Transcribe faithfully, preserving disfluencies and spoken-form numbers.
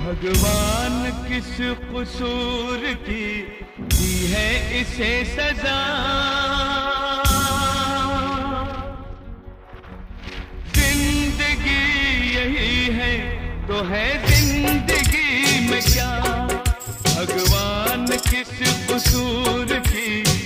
भगवान किस कसूर की दी है इसे सजा। जिंदगी यही है तो है जिंदगी।